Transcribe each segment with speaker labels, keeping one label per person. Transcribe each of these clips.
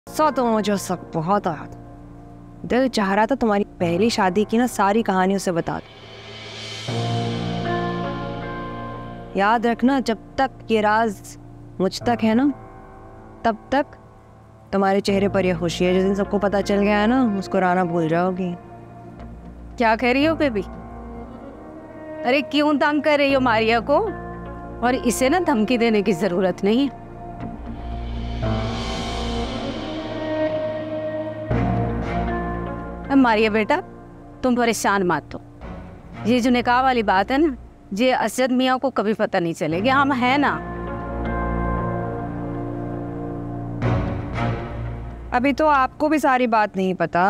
Speaker 1: सो तो मुझे सब बहुत आया था। दिल चाह रहा था तुम्हारी पहली शादी की ना सारी कहानी उसे बता दो। याद रखना, जब तक ये राज मुझ तक है ना, तब तक तुम्हारे चेहरे पर ये खुशी है। जिस दिन सबको पता चल गया है ना, मुस्कुराना भूल जाओगी।
Speaker 2: क्या कह रही हो बेबी? अरे क्यों तंग कर रही हो मारिया को? और इसे ना धमकी देने की जरूरत नहीं है। मारिया बेटा, तुम परेशान मत हो। ये जो निकाह वाली बात है ना, ये असद मियाँ को कभी पता नहीं चलेगी। हम है ना।
Speaker 1: अभी तो आपको भी सारी बात नहीं पता।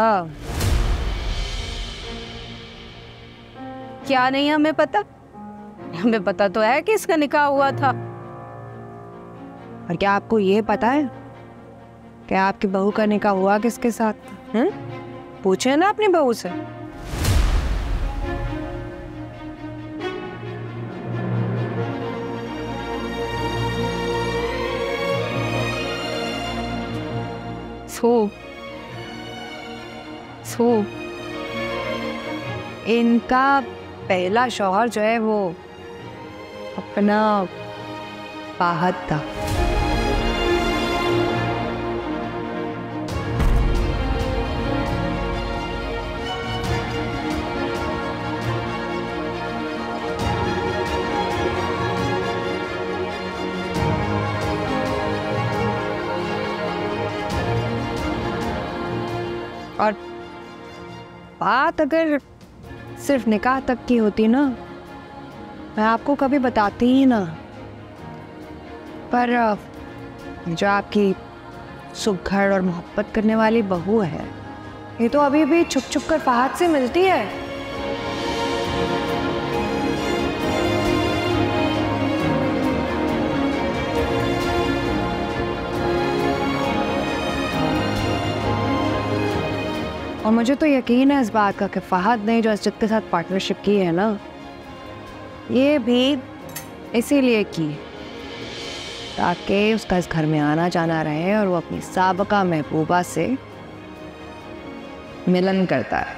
Speaker 2: क्या नहीं हमें पता? हमें पता तो है कि इसका निकाह हुआ था।
Speaker 1: और क्या आपको ये पता है कि आपकी बहू का निकाह हुआ किसके साथ? पूछे ना अपनी बहू से।
Speaker 2: सो
Speaker 1: इनका पहला शौहर जो है वो अपना फाहद था। और बात अगर सिर्फ निकाह तक की होती ना, मैं आपको कभी बताती ही ना। पर जो आपकी सुघड़ और मोहब्बत करने वाली बहू है, ये तो अभी भी छुप छुप कर फहद से मिलती है। और मुझे तो यकीन है इस बात का कि फहद ने जो असद के साथ पार्टनरशिप की है ना, ये भी इसीलिए की ताकि उसका इस घर में आना जाना रहे और वो अपनी साबका महबूबा से मिलन करता है।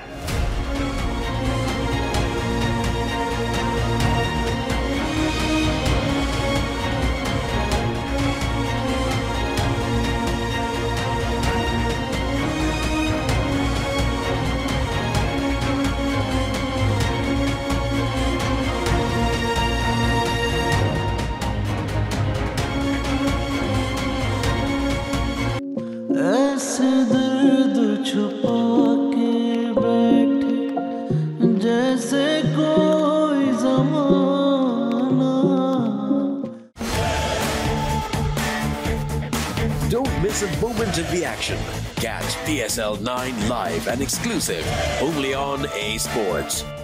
Speaker 3: ऐसे दर्द छुपा के बैठे जैसे कोई ज़माना।
Speaker 4: Don't miss a moment of the action. Catch PSL 9 live and exclusive only on A Sports.